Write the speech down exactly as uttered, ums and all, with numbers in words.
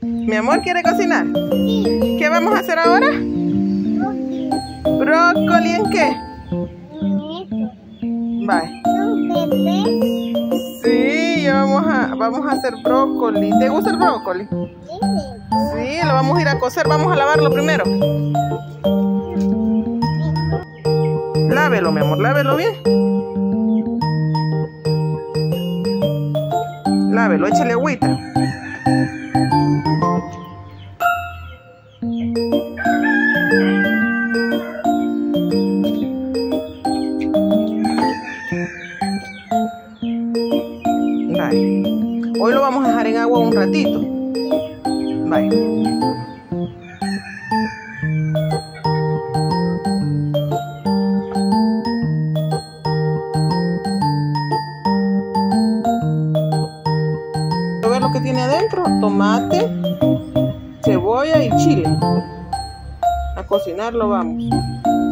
Mi amor, ¿quiere cocinar? Sí. ¿Qué vamos a hacer ahora? Brócoli. ¿Brócoli en qué? Esto. Bye. Son bebés. Sí, ya vamos a, vamos a hacer brócoli. ¿Te gusta el brócoli? Sí. Sí, lo vamos a ir a cocer. Vamos a lavarlo primero. Lávelo, mi amor, lávelo bien. Lávelo, échale agüita. Bye. Hoy lo vamos a dejar en agua un ratito. Bye. A ver lo que tiene adentro: tomate, cebolla y chile. A cocinarlo vamos.